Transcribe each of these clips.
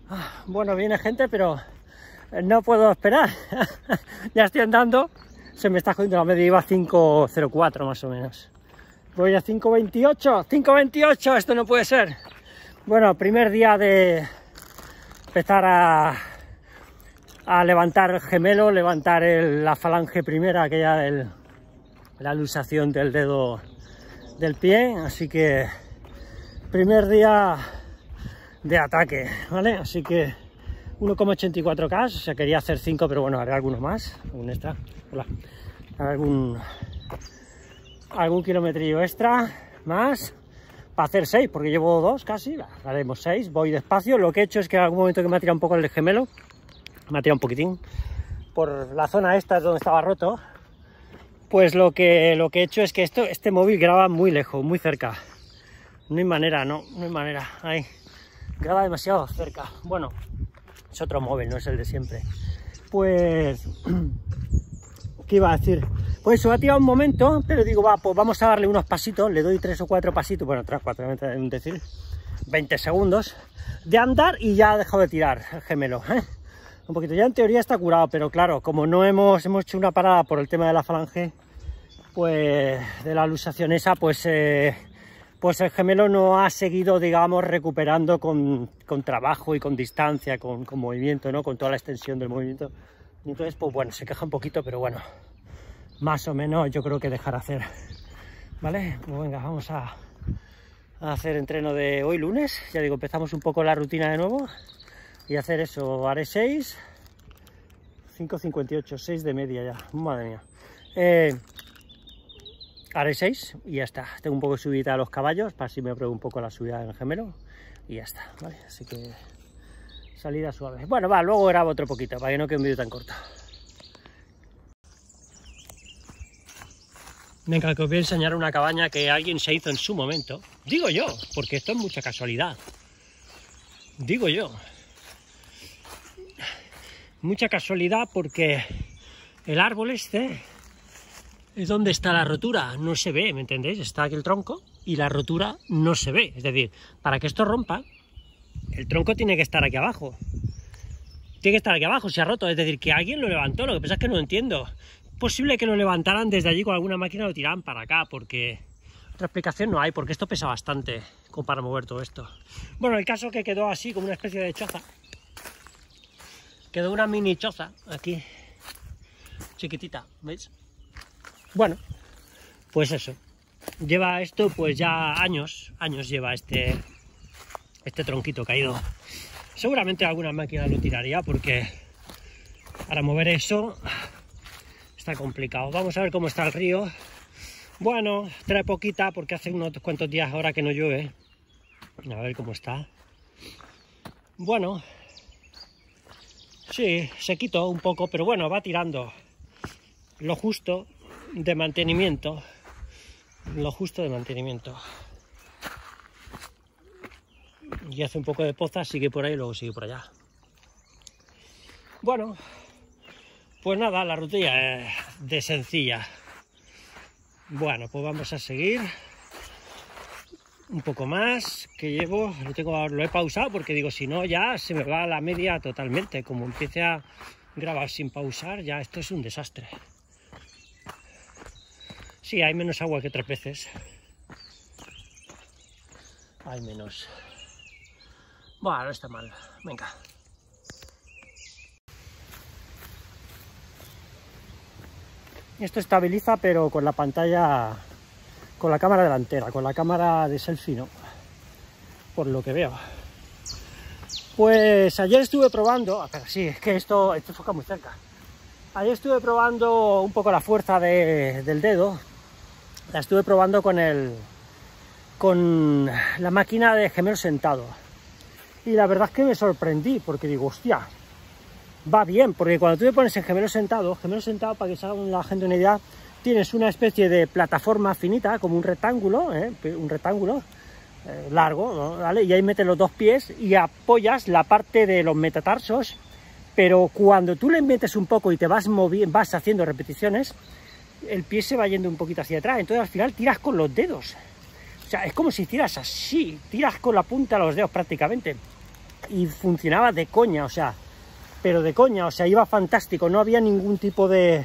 Bueno, viene gente, pero no puedo esperar. Ya estoy andando. Se me está jodiendo la media, iba a 5.04 más o menos. Voy a 5.28. 5.28, esto no puede ser. Bueno, primer día de empezar a levantar el gemelo, levantar la falange primera, aquella la luxación del dedo del pie. Así que primer día de ataque, ¿vale? Así que 1,84K, o sea, quería hacer 5, pero bueno, haré alguno más, un extra. Hola. Algún kilometrillo extra más para hacer 6, porque llevo 2 casi. Haremos 6, voy despacio. Lo que he hecho es que en algún momento que me ha tirado un poco el gemelo, me ha tirado un poquitín por la zona esta es donde estaba roto, pues lo que he hecho es que este móvil graba muy lejos, muy cerca. No hay manera, no hay manera. Ahí graba demasiado cerca. Bueno, es otro móvil, no es el de siempre. Pues, ¿qué iba a decir? Pues eso, ha tirado un momento, pero digo, va, pues vamos a darle unos pasitos. Le doy 3 o 4 pasitos, bueno, 3 o 4, es decir, 20 segundos de andar y ya ha dejado de tirar el gemelo, ¿eh? Un poquito, ya en teoría está curado, pero claro, como no hemos hecho una parada por el tema de la falange, pues de la luxación esa, pues el gemelo no ha seguido, digamos, recuperando con trabajo y con distancia, con movimiento, ¿no? Con toda la extensión del movimiento. Y entonces, pues bueno, se queja un poquito, pero bueno, más o menos yo creo que dejará hacer, ¿vale? Pues venga, vamos a hacer entreno de hoy lunes. Ya digo, empezamos un poco la rutina de nuevo y hacer eso. Haré 6, 5.58, 6 de media ya, madre mía. Haré 6 y ya está. Tengo un poco de subida a los caballos para así me pruebo un poco la subida del gemelo y ya está, ¿vale? Así que salida suave. Bueno, va, luego grabo otro poquito para que no quede un vídeo tan corto. Venga, que os voy a enseñar una cabaña que alguien se hizo en su momento. Digo yo, porque esto es mucha casualidad. Digo yo. Mucha casualidad porque el árbol este es donde está la rotura, no se ve, ¿me entendéis? Está aquí el tronco y la rotura no se ve. Es decir, para que esto rompa, el tronco tiene que estar aquí abajo. Tiene que estar aquí abajo, se ha roto. Es decir, que alguien lo levantó, lo que pasa es que no entiendo. Es posible que lo levantaran desde allí con alguna máquina y lo tiraran para acá, porque otra explicación no hay, porque esto pesa bastante como para mover todo esto. Bueno, el caso que quedó así, como una especie de choza. Quedó una mini choza aquí, chiquitita, ¿veis? Bueno, pues eso. Lleva esto pues ya años lleva este tronquito caído. Seguramente alguna máquina lo tiraría porque para mover eso está complicado. Vamos a ver cómo está el río. Bueno, trae poquita porque hace unos cuantos días ahora que no llueve. A ver cómo está. Bueno, sí, se quitó un poco, pero bueno, va tirando lo justo de mantenimiento. Lo justo de mantenimiento. Y hace un poco de poza, sigue por ahí y luego sigue por allá. Bueno, pues nada, la rutina es de sencilla. Bueno, pues vamos a seguir un poco más, que llevo, lo he pausado porque digo, si no ya se me va la media totalmente. Como empiece a grabar sin pausar, ya esto es un desastre. Sí, hay menos agua que otras veces. Hay menos. Bueno, no está mal. Venga. Esto estabiliza, pero con la pantalla, con la cámara delantera, con la cámara de selfie, no. Por lo que veo. Pues ayer estuve probando, pero sí, es que esto enfoca muy cerca. Ayer estuve probando un poco la fuerza del dedo. La estuve probando con la máquina de gemelo sentado. Y la verdad es que me sorprendí, porque digo, hostia, va bien, porque cuando tú te pones en gemelo sentado, para que se haga la gente una idea, tienes una especie de plataforma finita, como un rectángulo, largo, ¿no? ¿Vale? Y ahí metes los dos pies y apoyas la parte de los metatarsos, pero cuando tú le metes un poco y te vas moviendo, vas haciendo repeticiones, el pie se va yendo un poquito hacia atrás, entonces al final tiras con los dedos. O sea, es como si tiras así, tiras con la punta de los dedos prácticamente. y funcionaba de coña, o sea, pero de coña, o sea, iba fantástico, no había ningún tipo de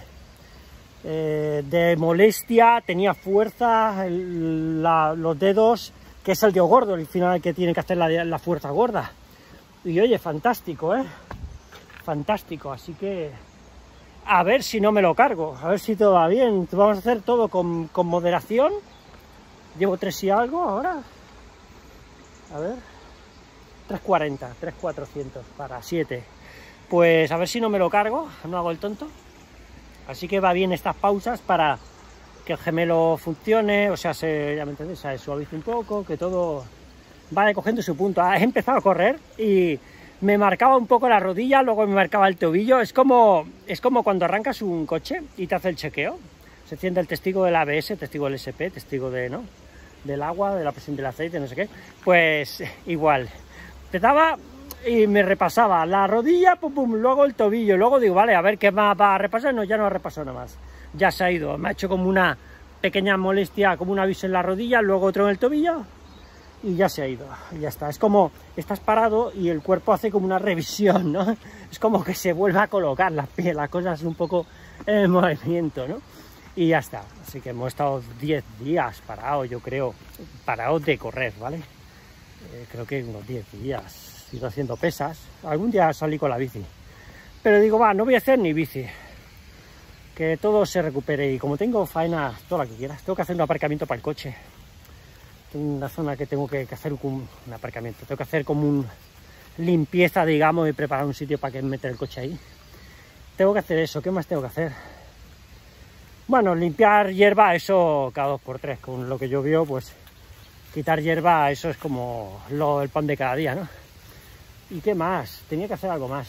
molestia, tenía fuerza, los dedos, que es el dedo gordo, al final que tiene que hacer la fuerza gorda. Y oye, fantástico, fantástico, así que a ver si no me lo cargo, a ver si todo va bien. Vamos a hacer todo con moderación. Llevo 3 y algo ahora, a ver, 340, 3400 para 7, pues a ver si no me lo cargo, no hago el tonto. Así que va bien estas pausas para que el gemelo funcione, o sea, ya me entendéis, se suavice un poco, que todo vaya cogiendo su punto. He empezado a correr y me marcaba un poco la rodilla, luego me marcaba el tobillo. Es como cuando arrancas un coche y te hace el chequeo. Se enciende el testigo del ABS, testigo del SP, testigo del agua, de la presión del aceite, no sé qué. Pues igual. Empezaba y me repasaba la rodilla, pum, pum, luego el tobillo, luego digo, vale, a ver qué más va a repasar. No, ya no ha repasado nada más. Ya se ha ido. Me ha hecho como una pequeña molestia, como un aviso en la rodilla, luego otro en el tobillo. Y ya se ha ido, y ya está. Es como estás parado y el cuerpo hace como una revisión, ¿no? Es como que se vuelve a colocar la piel, las cosas un poco en movimiento, ¿no? Y ya está. Así que hemos estado 10 días parados, yo creo, parados de correr, ¿vale? Creo que unos 10 días, he ido haciendo pesas. Algún día salí con la bici. Pero digo, va, no voy a hacer ni bici. Que todo se recupere. Y como tengo faena, toda la que quieras, tengo que hacer un aparcamiento para el coche. Una zona que tengo que hacer un aparcamiento, tengo que hacer como un limpieza, digamos, y preparar un sitio para que meter el coche ahí. Tengo que hacer eso. ¿Qué más tengo que hacer? Bueno, limpiar hierba, eso cada 2x3, con lo que llovió, pues quitar hierba, eso es como el pan de cada día, ¿no? ¿Y qué más? Tenía que hacer algo más.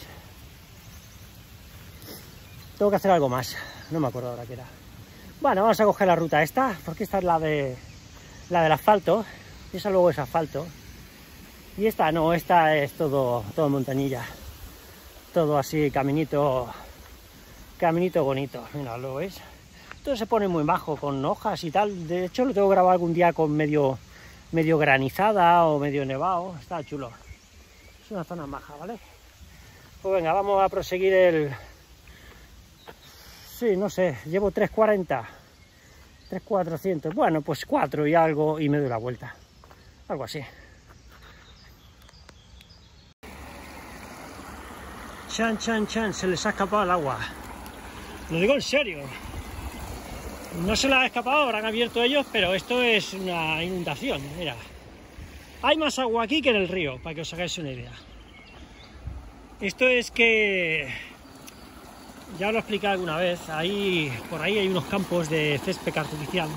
Tengo que hacer algo más, no me acuerdo ahora qué era. Bueno, vamos a coger la ruta esta, porque esta es la del asfalto, y esa luego es asfalto. Y esta no, esta es todo montañilla. Todo así, caminito bonito. Mira, ¿lo veis? Todo se pone muy bajo, con hojas y tal. De hecho, lo tengo grabado algún día con medio granizada o medio nevado. Está chulo. Es una zona maja, ¿vale? Pues venga, vamos a proseguir Sí, no sé, llevo 340. 3.400, bueno, pues 4 y algo y me doy la vuelta, algo así. Chan, chan, chan, se les ha escapado el agua. Lo digo en serio. No se les ha escapado, habrán abierto ellos, pero esto es una inundación, mira. Hay más agua aquí que en el río, para que os hagáis una idea. Esto es que... Ya os lo he explicado alguna vez, por ahí hay unos campos de césped artificial.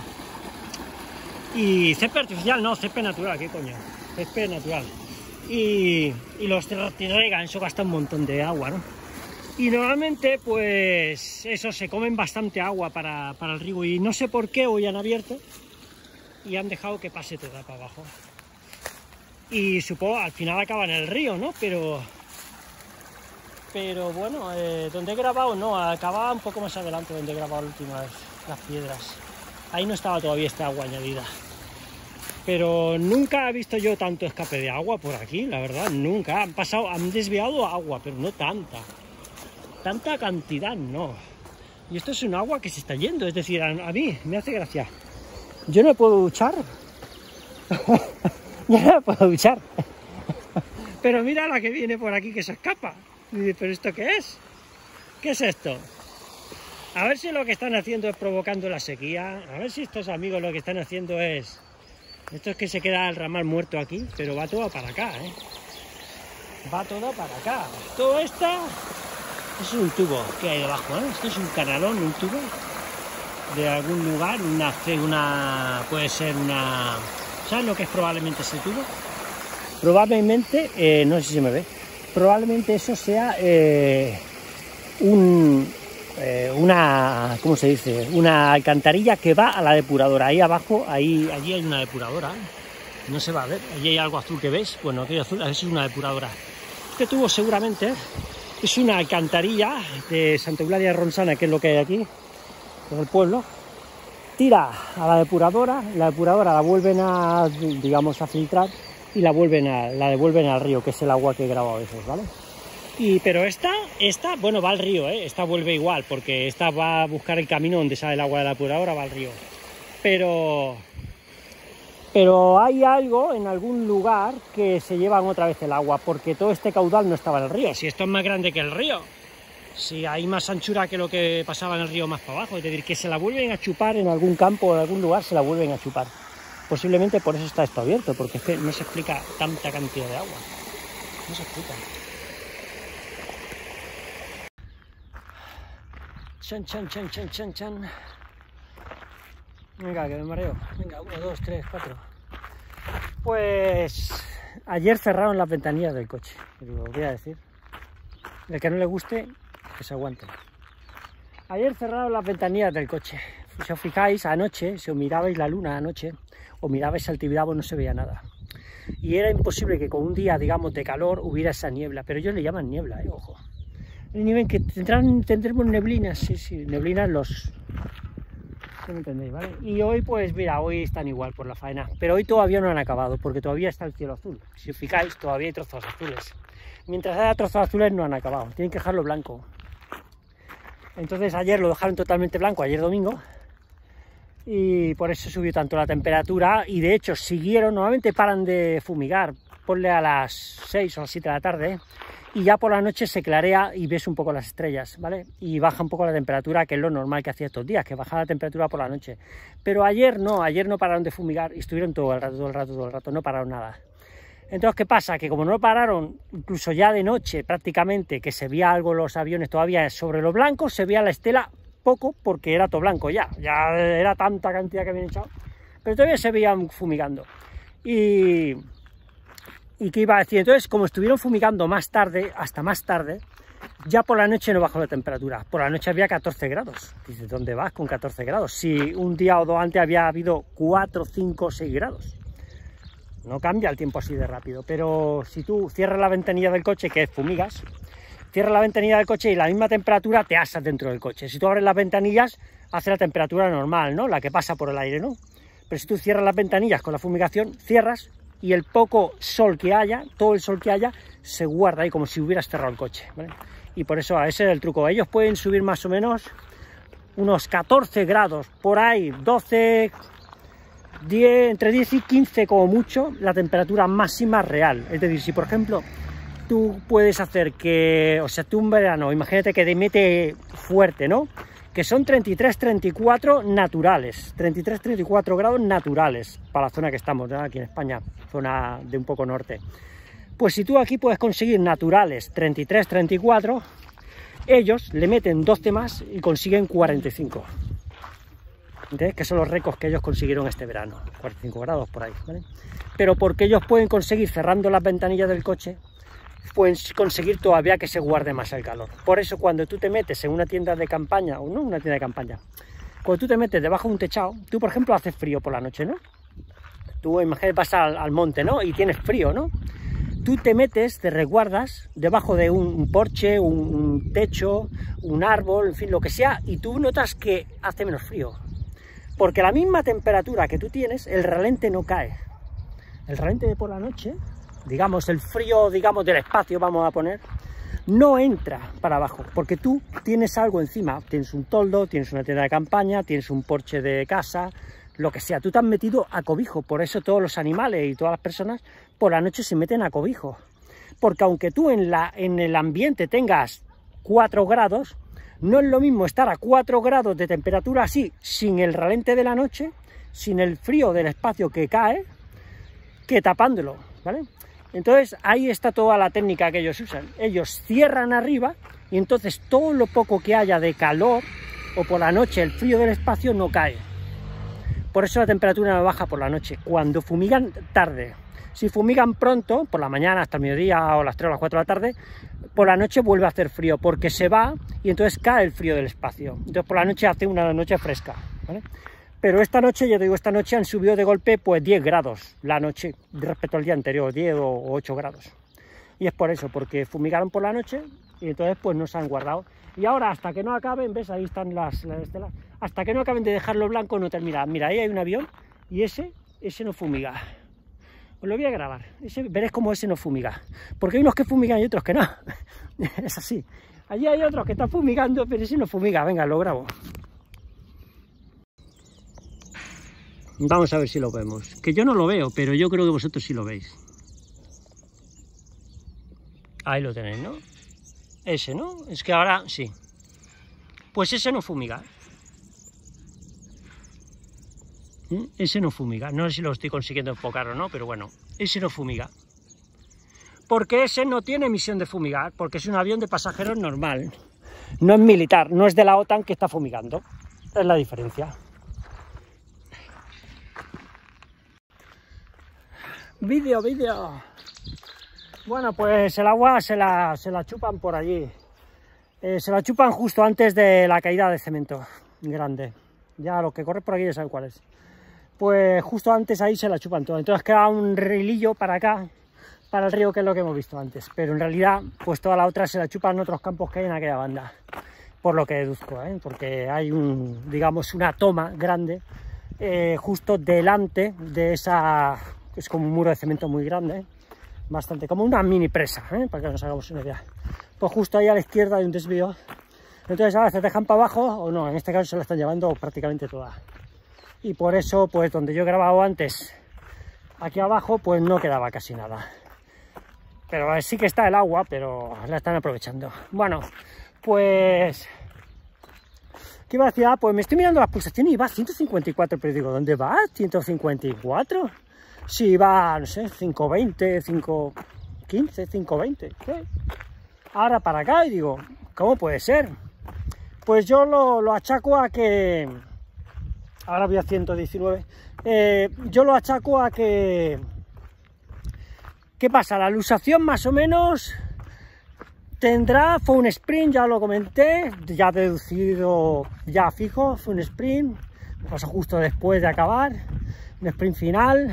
Y césped artificial no, césped natural, ¿qué coño? Césped natural. Y los regan, eso gasta un montón de agua, ¿no? Y normalmente, pues, eso, se comen bastante agua para el riego. Y no sé por qué hoy han abierto y han dejado que pase toda para abajo. Y supongo, al final acaba en el río, ¿no? Pero bueno, donde he grabado no, acababa un poco más adelante donde he grabado las últimas las piedras. Ahí no estaba todavía esta agua añadida. Pero nunca he visto yo tanto escape de agua por aquí, la verdad, nunca. Han desviado agua, pero no tanta. Tanta cantidad no. Y esto es un agua que se está yendo, es decir, a mí me hace gracia. Yo no puedo duchar. Yo no puedo duchar. Pero mira la que viene por aquí que se escapa. Y dice, ¿pero esto qué es? ¿Qué es esto? A ver si lo que están haciendo es provocando la sequía. A ver si estos amigos lo que están haciendo es... Esto es que se queda el ramal muerto aquí, pero va todo para acá, ¿eh? Va todo para acá. Todo esto es un tubo que hay debajo, ¿eh? Esto es un canalón, un tubo de algún lugar, puede ser una... ¿Sabes lo que es probablemente ese tubo? Probablemente, no sé si se me ve, probablemente eso sea ¿cómo se dice? Una alcantarilla que va a la depuradora. Ahí abajo, allí hay una depuradora. No se va a ver. Allí hay algo azul que ves. Bueno, aquello azul, eso es una depuradora. Este tubo seguramente es una alcantarilla de Santa Eulalia de Ronçana, que es lo que hay aquí, en el pueblo. Tira a la depuradora la vuelven a, digamos, a filtrar y la devuelven al río, que es el agua que he grabado a veces, ¿vale? Pero esta, bueno, va al río, ¿eh? Esta vuelve igual, porque esta va a buscar el camino donde sale el agua de la depuradora, va al río. Pero hay algo en algún lugar que se llevan otra vez el agua, porque todo este caudal no estaba en el río. Si esto es más grande que el río, si hay más anchura que lo que pasaba en el río más para abajo, es decir, que se la vuelven a chupar en algún campo o en algún lugar, se la vuelven a chupar. Posiblemente por eso está esto abierto, porque es que no se explica tanta cantidad de agua. No se explica. Chan, chan, chan, chan, chan, chan. Venga, que me mareo. Venga, 1, 2, 3, 4. Pues ayer cerraron las ventanillas del coche. Lo voy a decir. El que no le guste, que se aguante. Ayer cerraron las ventanillas del coche. Si os fijáis, anoche, si os mirabais la luna anoche, o mirabais al Tibidabo, no se veía nada. Y era imposible que con un día, digamos, de calor hubiera esa niebla. Pero ellos le llaman niebla, ojo. El nivel que tendremos neblinas, sí, neblinas los... ¿No me entendéis, vale? Y hoy, pues mira, hoy están igual por la faena. Pero hoy todavía no han acabado, porque todavía está el cielo azul. Si os fijáis, todavía hay trozos azules. Mientras haya trozos azules no han acabado, tienen que dejarlo blanco. Entonces ayer lo dejaron totalmente blanco, ayer domingo. Y por eso subió tanto la temperatura. Y de hecho siguieron, normalmente paran de fumigar. Ponle a las 6 o las 7 de la tarde. Y ya por la noche se clarea y ves un poco las estrellas, ¿vale? Y baja un poco la temperatura, que es lo normal que hacía estos días, que bajaba la temperatura por la noche. Pero ayer no pararon de fumigar y estuvieron todo el rato, no pararon nada. Entonces, ¿qué pasa? Que como no pararon, incluso ya de noche prácticamente, que se veía algo los aviones todavía sobre los blancos, se veía la estela poco, porque era todo blanco ya era tanta cantidad que habían echado, pero todavía se veían fumigando. ¿Y qué iba a decir? Entonces, como estuvieron fumigando más tarde, hasta más tarde, ya por la noche no bajó la temperatura. Por la noche había 14 grados. Dices, ¿dónde vas con 14 grados? Si un día o dos antes había habido 4, 5, 6 grados. No cambia el tiempo así de rápido. Pero si tú cierras la ventanilla del coche, que es fumigas, cierras la ventanilla del coche y la misma temperatura te asas dentro del coche. Si tú abres las ventanillas, hace la temperatura normal, ¿no? La que pasa por el aire, ¿no? Pero si tú cierras las ventanillas con la fumigación, cierras, y el poco sol que haya, todo el sol que haya, se guarda ahí como si hubieras cerrado el coche, ¿vale? Y por eso ese es el truco. Ellos pueden subir más o menos unos 14 grados, por ahí, 12, 10, entre 10 y 15 como mucho, la temperatura máxima real. Es decir, si por ejemplo tú puedes hacer que, o sea, tú un verano, imagínate que te mete fuerte, ¿no? Que son 33, 34 naturales, 33, 34 grados naturales para la zona que estamos, ¿no? Aquí en España, zona de un poco norte. Pues si tú aquí puedes conseguir naturales 33, 34, ellos le meten 12 más y consiguen 45. ¿Entendés? Que son los récords que ellos consiguieron este verano, 45 grados por ahí, ¿vale? Pero porque ellos pueden conseguir, cerrando las ventanillas del coche, pueden conseguir todavía que se guarde más el calor. Por eso cuando tú te metes en una tienda de campaña, o no una tienda de campaña, cuando tú te metes debajo de un techado, tú por ejemplo haces frío por la noche, ¿no? Tú imagínate vas al monte, ¿no? Y tienes frío, ¿no? Tú te metes, te resguardas debajo de un porche, un techo, un árbol, en fin, lo que sea, y tú notas que hace menos frío. Porque a la misma temperatura que tú tienes, el relente no cae. El relente de por la noche, digamos, el frío, digamos, del espacio, vamos a poner, no entra para abajo, porque tú tienes algo encima, tienes un toldo, tienes una tienda de campaña, tienes un porche de casa, lo que sea, tú te has metido a cobijo. Por eso todos los animales y todas las personas por la noche se meten a cobijo, porque aunque tú en el ambiente tengas 4 grados, no es lo mismo estar a 4 grados de temperatura así, sin el relente de la noche, sin el frío del espacio que cae, que tapándolo, ¿vale? Entonces ahí está toda la técnica que ellos usan. Ellos cierran arriba y entonces todo lo poco que haya de calor o por la noche el frío del espacio no cae. Por eso la temperatura no baja por la noche, cuando fumigan tarde. Si fumigan pronto, por la mañana hasta el mediodía o las 3 o las 4 de la tarde, por la noche vuelve a hacer frío, porque se va y entonces cae el frío del espacio. Entonces por la noche hace una noche fresca, ¿vale? Pero esta noche, ya te digo, esta noche han subido de golpe pues 10 grados la noche respecto al día anterior, 10 o 8 grados. Y es por eso, porque fumigaron por la noche y entonces pues no se han guardado. Y ahora hasta que no acaben, ves, ahí están las estelas, hasta que no acaben de dejarlo blanco no termina. Mira, ahí hay un avión y ese no fumiga. Os lo voy a grabar. Veréis cómo ese no fumiga. Porque hay unos que fumigan y otros que no. Es así. Allí hay otros que están fumigando, pero ese no fumiga. Venga, lo grabo. Vamos a ver si lo vemos. Que yo no lo veo, pero yo creo que vosotros sí lo veis. Ahí lo tenéis, ¿no? Ese, ¿no? Es que ahora sí. Pues ese no fumiga. Ese no fumiga. No sé si lo estoy consiguiendo enfocar o no, pero bueno, ese no fumiga. Porque ese no tiene misión de fumigar, porque es un avión de pasajeros normal. No es militar, no es de la OTAN que está fumigando. Es la diferencia. Vídeo. Bueno, pues el agua se la chupan por allí. Se la chupan justo antes de la caída de cemento grande. Ya lo que corre por aquí ya saben cuál es. Pues justo antes ahí se la chupan todo. Entonces queda un rilillo para acá, para el río, que es lo que hemos visto antes. Pero en realidad, pues toda la otra se la chupan otros campos que hay en aquella banda. Por lo que deduzco, porque hay digamos, una toma grande justo delante de esa... Es como un muro de cemento muy grande, bastante, como una mini presa, para que nos hagamos una idea. Pues justo ahí a la izquierda hay un desvío. Entonces a veces dejan para abajo o no, en este caso se la están llevando prácticamente toda. Y por eso, pues donde yo he grabado antes, aquí abajo, pues no quedaba casi nada. Pero sí que está el agua, pero la están aprovechando. Bueno, pues... ¿Qué iba a decir? Pues me estoy mirando las pulsaciones y va a 154, pero digo, ¿dónde va? ¿154? Sí, va, no sé, 520, 515, 520. ¿Qué? Ahora para acá y digo, ¿cómo puede ser? Pues yo lo achaco a que... Ahora voy a 119. Yo lo achaco a que... ¿Qué pasa? La lusación más o menos fue un sprint, ya lo comenté, ya deducido, ya fijo, fue un sprint. Pasó justo después de acabar, un sprint final.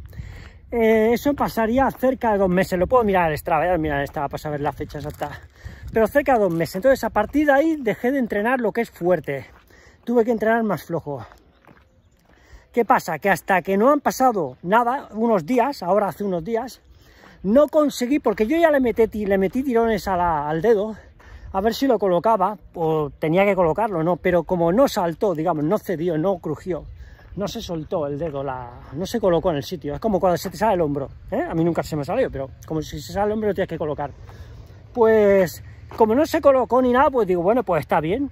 Eso pasaría cerca de 2 meses, lo puedo mirar al Strava, mirar al Strava para saber la fecha exacta, pero cerca de 2 meses. Entonces a partir de ahí dejé de entrenar lo que es fuerte, tuve que entrenar más flojo. ¿Qué pasa? Que hasta que no han pasado nada, unos días, ahora hace unos días, no conseguí, porque yo ya le metí tirones al dedo, a ver si lo colocaba, o tenía que colocarlo, ¿no? Pero como no saltó, digamos, no cedió, no crujió, no se soltó el dedo, no se colocó en el sitio. Es como cuando se te sale el hombro, A mí nunca se me salió, pero como si se sale el hombro lo tienes que colocar. Pues como no se colocó ni nada, pues digo, bueno, pues está bien,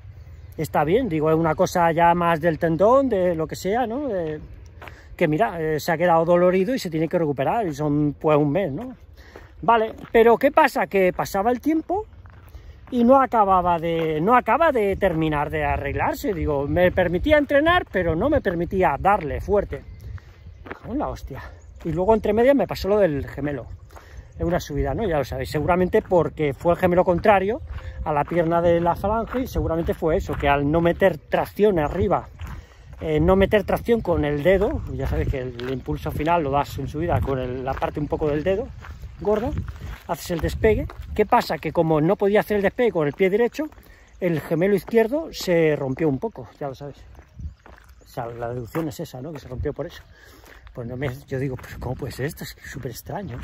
digo, es una cosa ya más del tendón, de lo que sea, ¿no? Que mira, se ha quedado dolorido y se tiene que recuperar, y son pues un mes, ¿no? Vale, pero ¿qué pasa? Que pasaba el tiempo y no acaba de terminar de arreglarse. Digo, me permitía entrenar, pero no me permitía darle fuerte. Con la hostia. Y luego entre medias me pasó lo del gemelo. Es una subida, ¿no? Ya lo sabéis, seguramente porque fue el gemelo contrario a la pierna de la falange, y seguramente fue eso, que al no meter tracción arriba, no meter tracción con el dedo, ya sabéis que el impulso final lo das en subida con la parte un poco del dedo gordo, haces el despegue. ¿Qué pasa? Que como no podía hacer el despegue con el pie derecho, el gemelo izquierdo se rompió un poco, ya lo sabéis. O sea, la deducción es esa, ¿no? Que se rompió por eso. Pues yo digo, pues ¿cómo puede ser esto? Es súper extraño.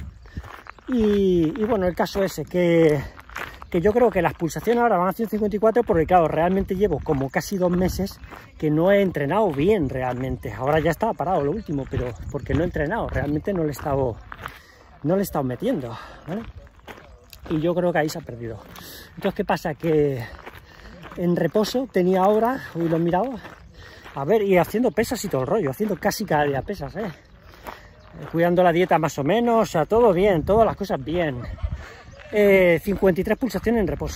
Y bueno, el caso ese, que yo creo que las pulsaciones ahora van a 154 porque claro, realmente llevo como casi 2 meses que no he entrenado bien realmente. Ahora ya estaba parado lo último, pero porque no he entrenado, realmente no le he estado metiendo, ¿vale? Y yo creo que ahí se ha perdido. Entonces, ¿qué pasa? Que en reposo tenía ahora, hoy lo he mirado, a ver, y haciendo pesas y todo el rollo, haciendo casi cada día pesas, cuidando la dieta más o menos, o sea, todo bien, todas las cosas bien. 53 pulsaciones en reposo.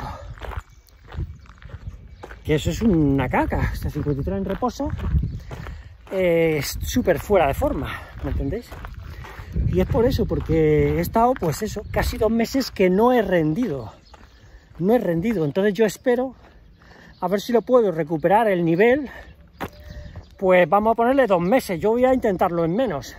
Que eso es una caca, este 53 en reposo es súper fuera de forma, ¿me entendéis? Y es por eso, porque he estado, pues eso, casi 2 meses que no he rendido. Entonces yo espero, a ver si lo puedo recuperar el nivel. Pues vamos a ponerle 2 meses, yo voy a intentarlo en menos.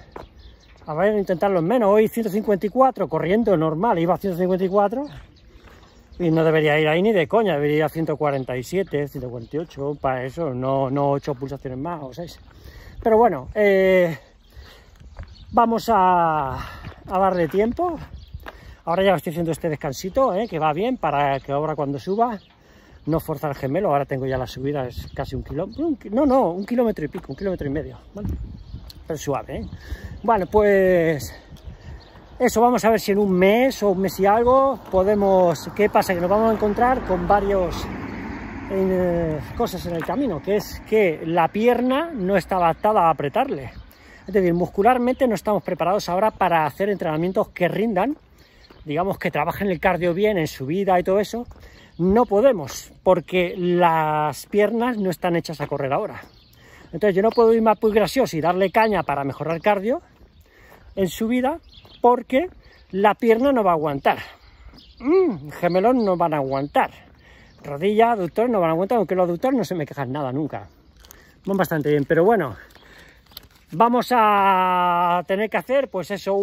Hoy 154, corriendo normal, iba a 154. Y no debería ir ahí ni de coña, debería ir a 147, 148, para eso, no 8 pulsaciones más o 6. Pero bueno, Vamos a darle tiempo. Ahora ya estoy haciendo este descansito, que va bien, para que ahora cuando suba no forzar el gemelo. Ahora tengo ya la subida, es casi un kilómetro, no, 1 kilómetro y pico, 1,5 kilómetros, ¿vale? Pero suave, Bueno, pues eso, vamos a ver si en un mes o un mes y algo podemos... ¿Qué pasa? Que nos vamos a encontrar con varios cosas en el camino, que es que la pierna no está adaptada a apretarle. Es decir, muscularmente no estamos preparados ahora para hacer entrenamientos que rindan, digamos, que trabajen el cardio bien en subida y todo eso. No podemos, porque las piernas no están hechas a correr ahora. Entonces yo no puedo ir más muy gracioso y darle caña para mejorar el cardio en subida, porque la pierna no va a aguantar. Gemelón no van a aguantar. Rodilla, aductor no van a aguantar, aunque los aductores no se me quejan nada nunca. Van bastante bien, pero bueno, vamos a tener que hacer, pues eso,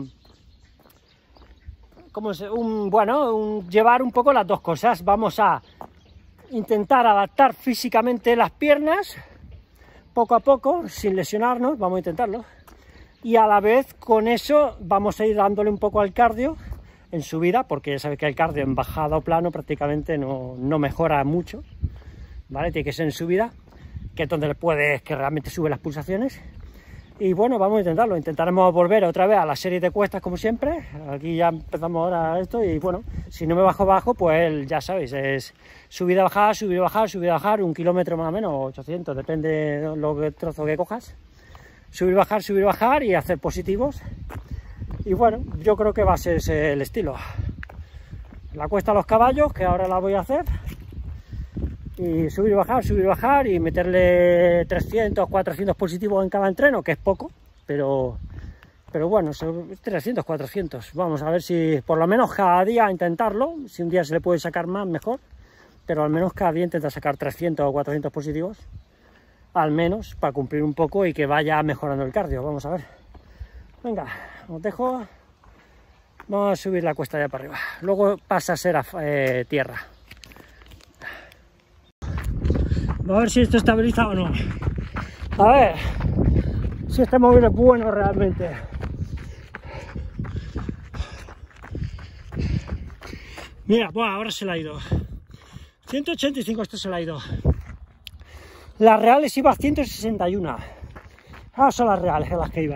llevar un poco las dos cosas. Vamos a intentar adaptar físicamente las piernas, poco a poco, sin lesionarnos, vamos a intentarlo. Y a la vez, con eso, vamos a ir dándole un poco al cardio en subida, porque ya sabéis que el cardio en bajada o plano prácticamente no mejora mucho, ¿vale? Tiene que ser en subida, que es donde que realmente sube las pulsaciones. Y bueno, vamos a intentarlo, intentaremos volver otra vez a la serie de cuestas como siempre. Aquí ya empezamos ahora esto y bueno, si no me bajo, pues ya sabéis, es subida, bajar, subir, bajar, subir, bajar, 1 kilómetro más o menos, 800, depende de lo trozo que cojas. Subir, bajar y hacer positivos. Y bueno, yo creo que va a ser ese el estilo. La cuesta a los caballos, que ahora la voy a hacer. Y subir, bajar y meterle 300, 400 positivos en cada entreno, que es poco, pero bueno, 300, 400. Vamos a ver si por lo menos cada día intentarlo. Si un día se le puede sacar más, mejor. Pero al menos cada día intentar sacar 300 o 400 positivos. Al menos para cumplir un poco y que vaya mejorando el cardio. Vamos a ver. Venga, os dejo. Vamos a subir la cuesta de para arriba. Luego pasa a ser tierra. A ver si esto estabiliza o no. A ver si este móvil es bueno realmente. Mira, pues ahora se le ha ido. 185 esto se le ha ido. Las reales iba a 161. Ahora son las reales en las que iba.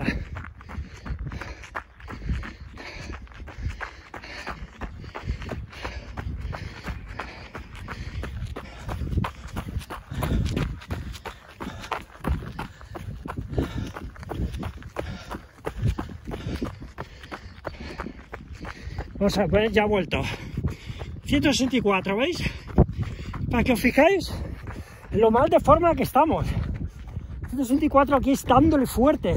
Vamos a ver, ya ha vuelto. 164, ¿veis? Para que os fijáis en lo mal de forma que estamos. 164 aquí dándole fuerte.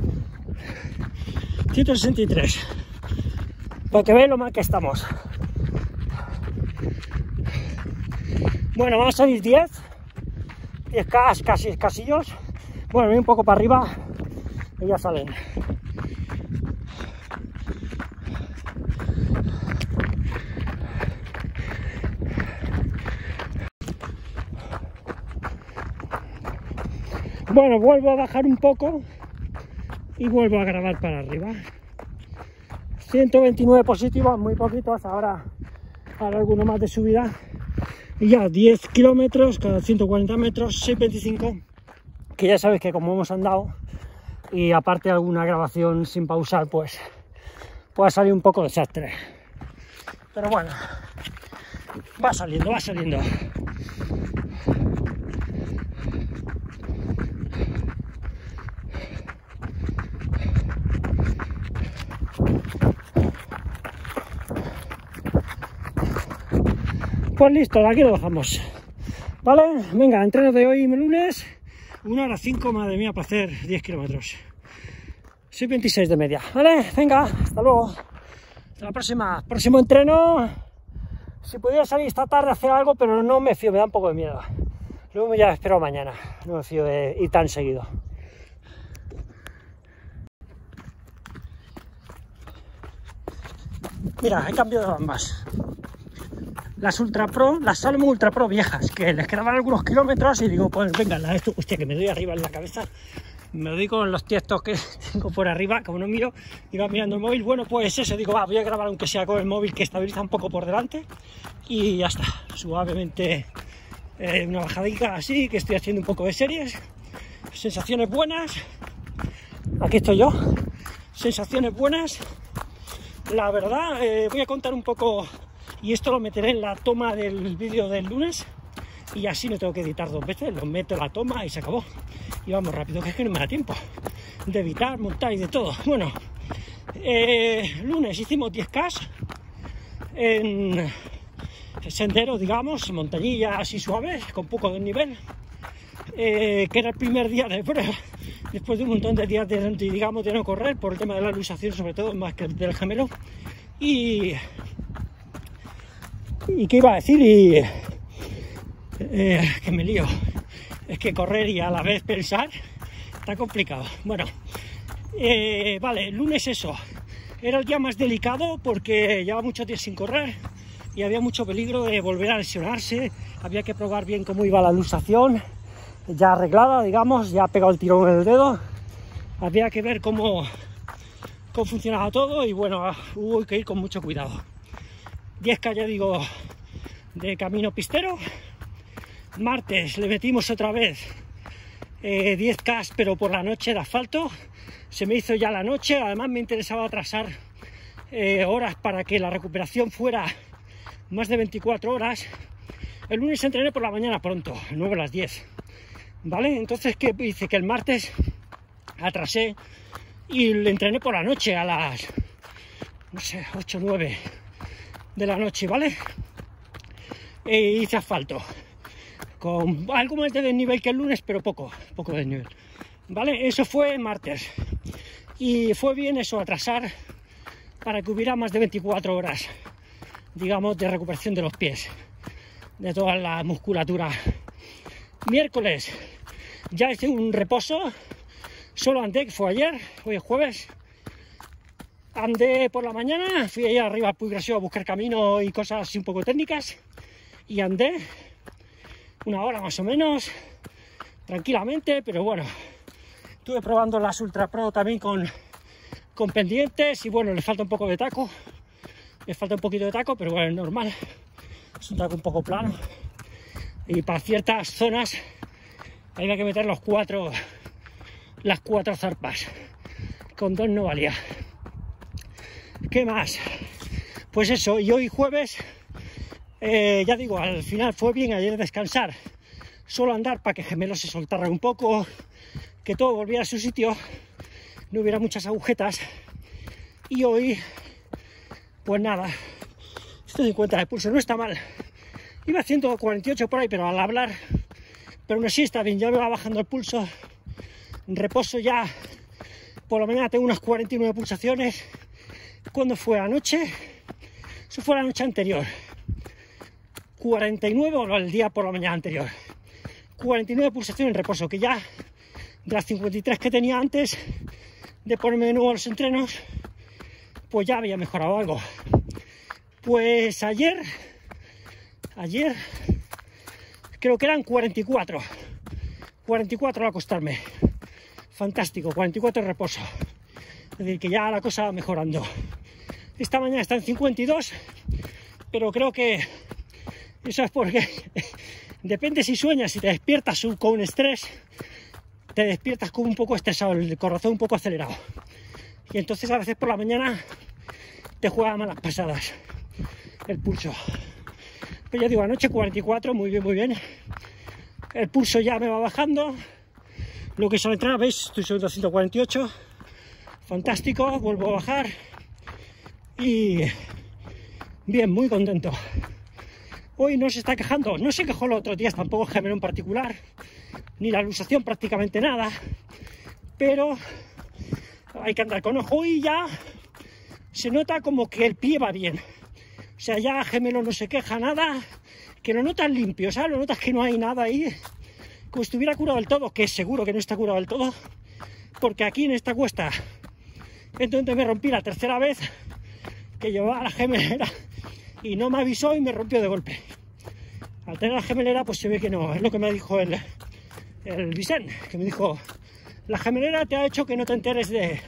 163. Para que veáis lo mal que estamos. Bueno, vamos a salir 10 casi escasillos. Bueno, voy un poco para arriba y ya salen. Bueno, vuelvo a bajar un poco y vuelvo a grabar para arriba. 129 positivos, muy poquitos, ahora alguno más de subida. Y ya 10 kilómetros, cada 140 metros, 6,25. Que ya sabéis que como hemos andado y aparte alguna grabación sin pausar, pues puede salir un poco desastre. Pero bueno, va saliendo, va saliendo. Pues listo, aquí lo dejamos. Vale, venga, entreno de hoy, lunes, 1 hora 5, madre mía, para hacer 10 kilómetros. 6,26 de media. Vale, venga, hasta luego. Hasta la próxima. Próximo entreno. Si pudiera salir esta tarde a hacer algo, pero no me fío, me da un poco de miedo. Luego ya espero mañana. No me fío de ir tan seguido. Mira, he cambiado de ambas. Las Ultra Pro, las Salomon Ultra Pro viejas, que les quedaban algunos kilómetros y digo, pues venga, esto, hostia, que me doy arriba en la cabeza, Me lo digo en los textos que tengo por arriba, como no miro, iba mirando el móvil. Bueno, pues eso, digo, va, voy a grabar aunque sea con el móvil, que estabiliza un poco por delante, y ya está, suavemente una bajadita así, que estoy haciendo un poco de series, sensaciones buenas, aquí estoy yo, sensaciones buenas, la verdad. Voy a contar un poco, y esto lo meteré en la toma del vídeo del lunes, y así no tengo que editar 2 veces, lo meto en la toma y se acabó. Y vamos rápido, que es que no me da tiempo de editar, montar y de todo. Bueno, lunes hicimos 10K en sendero, digamos, montañilla así suave, con poco desnivel, que era el primer día de prueba, después de un montón de días de, digamos, de no correr, por el tema de la luxación, sobre todo, más que del gemelo. Y qué iba a decir, que me lío, es que correr y a la vez pensar está complicado. Bueno, vale, lunes eso, era el día más delicado porque llevaba muchos días sin correr y había mucho peligro de volver a lesionarse. Había que probar bien cómo iba la luxación, ya arreglada, digamos, ya ha pegado el tirón en el dedo. Había que ver cómo funcionaba todo y bueno, hubo que ir con mucho cuidado. 10K, ya digo, de camino pistero. Martes le metimos otra vez 10K, pero por la noche de asfalto. Se me hizo ya la noche, además me interesaba atrasar horas para que la recuperación fuera más de 24 horas. El lunes entrené por la mañana pronto, 9 a las 10, ¿vale? Entonces, ¿qué hice? Que el martes atrasé y le entrené por la noche a las, no sé, 8 o 9 de la noche, ¿vale? Hice asfalto con algo más de desnivel que el lunes, pero poco desnivel, ¿vale? Eso fue martes. Y fue bien eso, atrasar para que hubiera más de 24 horas, digamos, de recuperación de los pies, de toda la musculatura. Miércoles ya hice un reposo, solo andé, que fue ayer, hoy es jueves. Andé por la mañana, fui allá arriba al Puig Graciós a buscar camino y cosas así un poco técnicas, y andé 1 hora más o menos, tranquilamente, pero bueno, estuve probando las Ultra Pro también con pendientes, y bueno, le falta un poco de taco, le falta un poquito de taco, pero bueno, es normal, es un taco un poco plano, y para ciertas zonas había que meter las 4 zarpas, con 2 no valía. ¿Qué más? Pues eso, y hoy jueves, ya digo, al final fue bien ayer descansar, solo andar para que Gemelo se soltara un poco, que todo volviera a su sitio, no hubiera muchas agujetas. Y hoy, pues nada, 150 de pulso, no está mal. Iba a 148 por ahí, pero al hablar, pero no, sí está bien, ya me va bajando el pulso. Reposo ya, por la mañana tengo unas 49 pulsaciones. ¿Cuándo fue? Anoche, eso fue la noche anterior. 49, o el día por la mañana anterior. 49 pulsaciones en reposo, que ya de las 53 que tenía antes de ponerme de nuevo a los entrenos, pues ya había mejorado algo. Pues ayer creo que eran 44 al acostarme. Fantástico, 44 de reposo. Es decir, que ya la cosa va mejorando. Esta mañana está en 52, pero creo que eso es porque depende si sueñas, si te despiertas con estrés, te despiertas con un poco estresado, el corazón un poco acelerado. Y entonces a veces por la mañana te juega malas pasadas el pulso. Pero ya digo, anoche 44, muy bien, muy bien. El pulso ya me va bajando. Lo que se entrena, ¿veis? Estoy subiendo a 148. Fantástico, vuelvo a bajar. Y bien, muy contento. Hoy no se está quejando, no se quejó los otros días tampoco el gemelo en particular, ni la luxación, prácticamente nada, pero hay que andar con ojo y ya se nota como que el pie va bien. O sea, ya gemelo no se queja nada, que lo notas limpio, ¿sabes? Lo notas que no hay nada ahí, como si estuviera curado del todo, que seguro que no está curado del todo, porque aquí en esta cuesta, entonces me rompí la 3.ª vez que llevaba la gemelera y no me avisó y me rompió de golpe. Al tener la gemelera, pues se ve que no, es lo que me dijo el Vicent, que me dijo, La gemelera te ha hecho que no te enteres de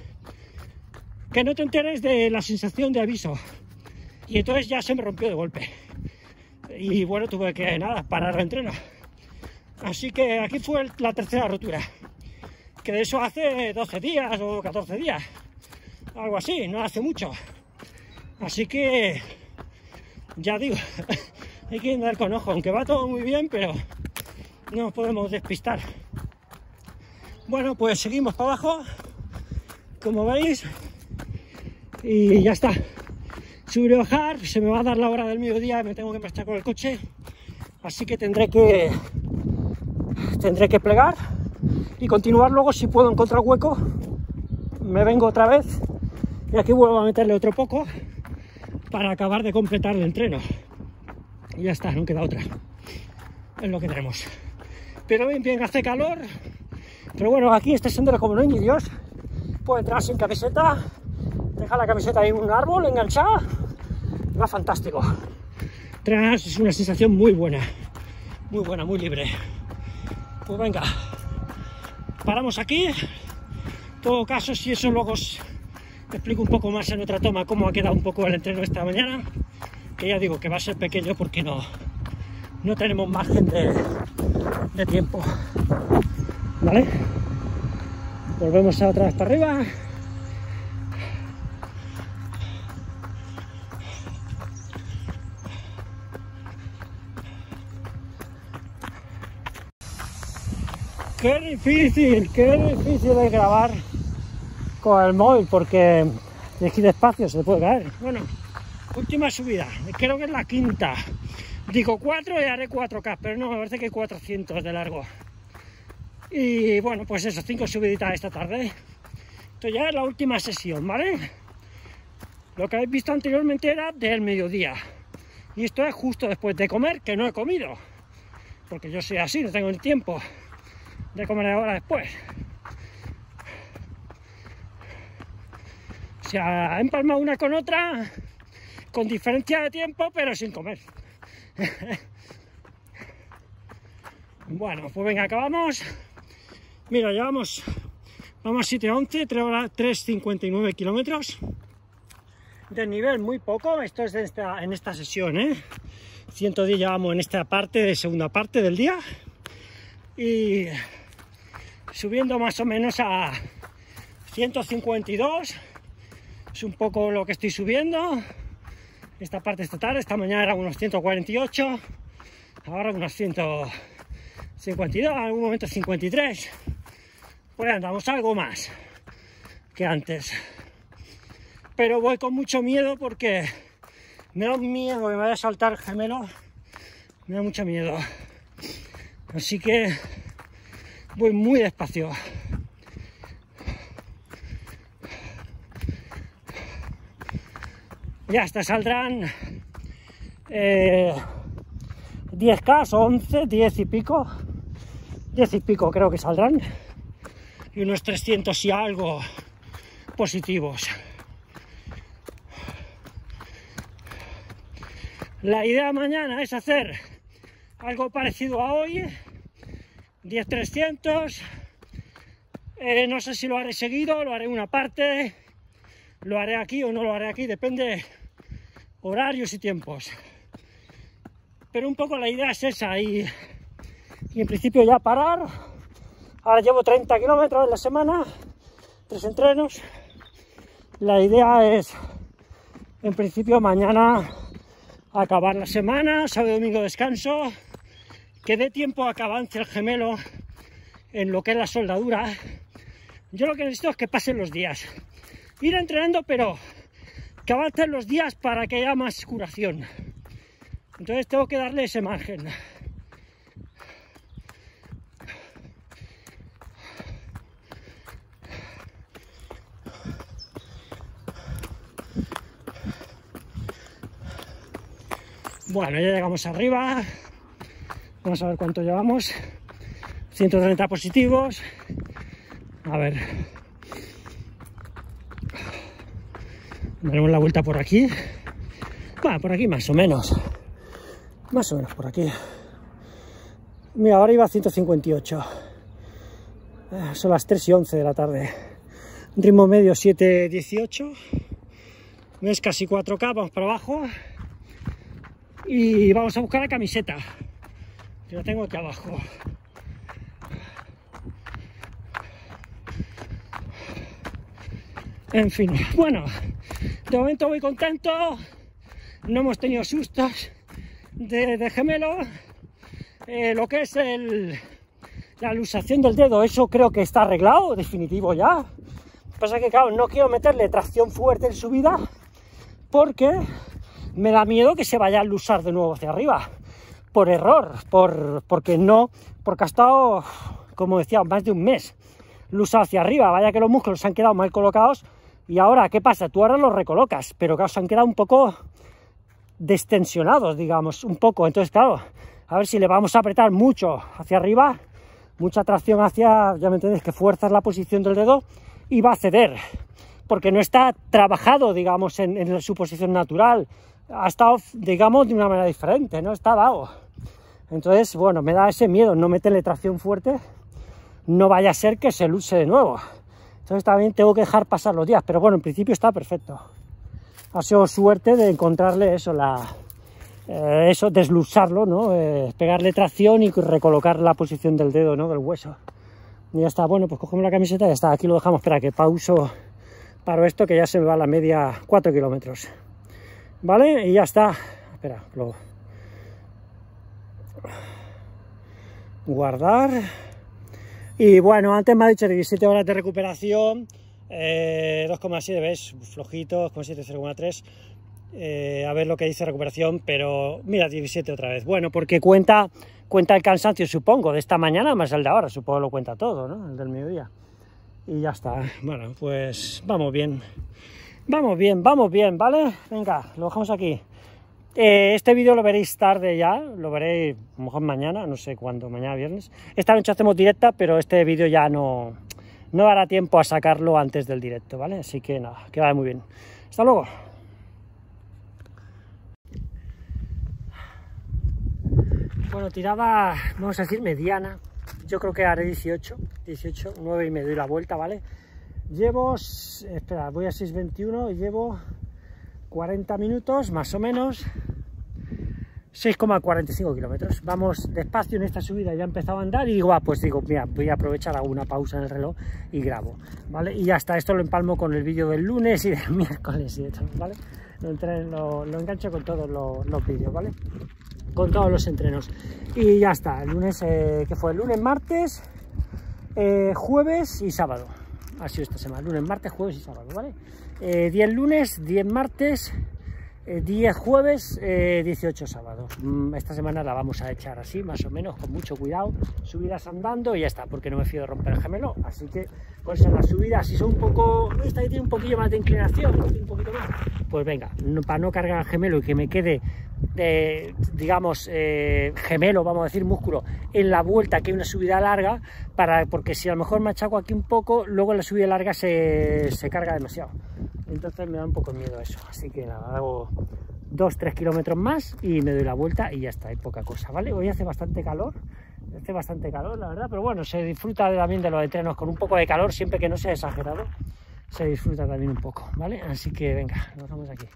la sensación de aviso. Y entonces ya se me rompió de golpe. Y bueno, tuve que, parar el entreno. Así que aquí fue la tercera rotura. Que de eso hace 12 días o 14 días. Algo así, no hace mucho. Así que, ya digo, hay que andar con ojo. Aunque va todo muy bien, pero no nos podemos despistar. Bueno, pues seguimos para abajo, como veis. Y ya está. Subir y bajar, se me va a dar la hora del mediodía, me tengo que marchar con el coche, así que tendré que plegar y continuar. Luego, si puedo encontrar hueco, me vengo otra vez y aquí vuelvo a meterle otro poco para acabar de completar el entreno. Y ya está, no queda otra, es lo que tenemos. Pero bien, hace calor, pero bueno, aquí este sendero, como no hay ni Dios, puedo entrar sin camiseta, dejar la camiseta ahí en un árbol enganchada. Va fantástico. Es una sensación muy buena, muy libre. Pues venga, paramos aquí. En todo caso, si eso luego os explico un poco más en otra toma cómo ha quedado un poco el entreno esta mañana, que ya digo que va a ser pequeño porque no tenemos margen de tiempo. ¿Vale? Volvemos otra vez para arriba. Qué difícil es grabar con el móvil porque de aquí despacio se puede caer. Bueno, última subida, creo que es la quinta. Digo 4 y haré 4K, pero no, me parece que hay 400 de largo. Y bueno, pues eso, 5 subiditas esta tarde. Esto ya es la última sesión, ¿vale? Lo que habéis visto anteriormente era del mediodía. Y esto es justo después de comer, que no he comido. Porque yo soy así, no tengo ni tiempo de comer ahora después. O sea, he empalmado una con otra, con diferencia de tiempo, pero sin comer. Bueno, pues venga, acabamos. Mira, vamos 7:11, 3:59 kilómetros. De nivel muy poco, esto es en esta sesión, 110 llevamos en esta parte, de segunda parte del día. Y subiendo más o menos a 152, es un poco lo que estoy subiendo. Esta parte esta tarde, esta mañana era unos 148, ahora unos 152, en algún momento 53. Pues andamos algo más que antes. Pero voy con mucho miedo porque me da miedo que me vaya a saltar el gemelo, me da mucho miedo. Así que voy muy despacio. Ya hasta saldrán 10K o 11, 10 y pico creo que saldrán. Y unos 300 y algo positivos. La idea mañana es hacer algo parecido a hoy, 10-300, no sé si lo haré seguido, lo haré una parte, lo haré aquí o no lo haré aquí, depende horarios y tiempos. Pero un poco la idea es esa y en principio ya parar. Ahora llevo 30 kilómetros en la semana, 3 entrenos. La idea es, en principio, mañana acabar la semana, sábado y domingo descanso, que dé tiempo a que avance el gemelo en lo que es la soldadura. Yo lo que necesito es que pasen los días, ir entrenando, pero que avancen los días para que haya más curación. Entonces tengo que darle ese margen. Bueno, ya llegamos arriba. Vamos a ver cuánto llevamos. 130 positivos. A ver. Daremos la vuelta por aquí. Bueno, por aquí más o menos. Más o menos por aquí. Mira, ahora iba a 158. Son las 3:11 de la tarde. Ritmo medio 7:18. Es casi 4K, vamos para abajo. Y vamos a buscar la camiseta, que la tengo aquí abajo. En fin, bueno, de momento voy contento. No hemos tenido sustos de gemelo. Lo que es la luxación del dedo, eso creo que está arreglado, definitivo ya. Lo que pasa es que, claro, no quiero meterle tracción fuerte en subida porque me da miedo que se vaya a luxar de nuevo hacia arriba. Por error, porque ha estado, como decía, más de un mes luxado hacia arriba. Vaya que los músculos se han quedado mal colocados. Y ahora, ¿qué pasa? Tú ahora los recolocas, pero claro, se han quedado un poco destensionados, digamos, un poco. Entonces, claro, a ver si le vamos a apretar mucho hacia arriba, mucha tracción hacia, ya me entendéis, que fuerzas la posición del dedo y va a ceder, porque no está trabajado, digamos, en su posición natural. Ha estado, digamos, de una manera diferente, ¿no? Está vago. Entonces, bueno, me da ese miedo, no meterle tracción fuerte, no vaya a ser que se luxe de nuevo. Entonces también tengo que dejar pasar los días, pero bueno, en principio está perfecto. Ha sido suerte de encontrarle eso, desluxarlo, ¿no? Pegarle tracción y recolocar la posición del dedo, ¿no? Del hueso. Y ya está, bueno, pues cogemos la camiseta y ya está. Aquí lo dejamos, espera que paro esto, que ya se me va la media 4 kilómetros. ¿Vale? Y ya está. Espera, guardar. Y bueno, antes me ha dicho 17 horas de recuperación, 2,7, ¿ves? Flojito, 2,7, 0,3. A ver lo que dice recuperación, pero mira, 17 otra vez. Bueno, porque cuenta el cansancio, supongo, de esta mañana más el de ahora, supongo lo cuenta todo, ¿no? El del mediodía. Y ya está. Bueno, pues vamos bien. Vamos bien, ¿vale? Venga, lo dejamos aquí. Este vídeo lo veréis tarde ya, lo veréis a lo mejor mañana, no sé cuándo, mañana viernes. Esta noche hacemos directa, pero este vídeo ya no dará tiempo a sacarlo antes del directo, ¿vale? Así que nada, que vaya muy bien. Hasta luego. Bueno, tirada, vamos a decir, mediana. Yo creo que haré 18, 9 y me doy la vuelta, ¿vale? Llevo, espera, voy a 6:21 y llevo 40 minutos, más o menos, 6,45 kilómetros. Vamos despacio en esta subida, ya he empezado a andar y digo, pues digo, mira, voy a aprovechar, hago una pausa en el reloj y grabo, ¿vale? Y ya está, esto lo empalmo con el vídeo del lunes y del miércoles y de todo, ¿vale? Lo engancho con todos los vídeos, ¿vale? Con todos los entrenos. Y ya está, el lunes, que fue el lunes, martes, jueves y sábado. Ha sido esta semana, lunes, martes, jueves y sábado, ¿vale? 10 lunes, 10 martes, 10 jueves, 18 sábado. Esta semana la vamos a echar así, más o menos, con mucho cuidado, subidas andando y ya está, porque no me fío de romper el gemelo, así que con las subidas, si son un poco, esta tiene un poquillo más de inclinación, un poquito más, pues venga, para no cargar el gemelo y que me quede, digamos, gemelo, vamos a decir, músculo, en la vuelta, que hay una subida larga, porque si a lo mejor me achaco aquí un poco, luego en la subida larga se carga demasiado. Entonces me da un poco miedo eso, así que nada, hago 2-3 kilómetros más y me doy la vuelta y ya está, hay poca cosa, ¿vale? Hoy hace bastante calor, la verdad, pero bueno, se disfruta también de los entrenos con un poco de calor, siempre que no sea exagerado, se disfruta también un poco, ¿vale? Así que venga, nos vamos aquí.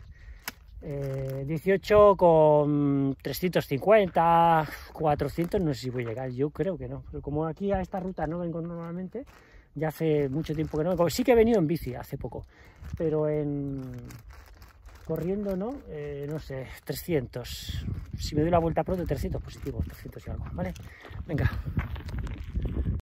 18 con 350, 400, no sé si voy a llegar, yo creo que no, pero como aquí a esta ruta no vengo normalmente, ya hace mucho tiempo que no vengo, sí que he venido en bici hace poco, pero corriendo no, no sé, 300, si me doy la vuelta pronto 300 positivos, 300 y algo, ¿vale? Venga.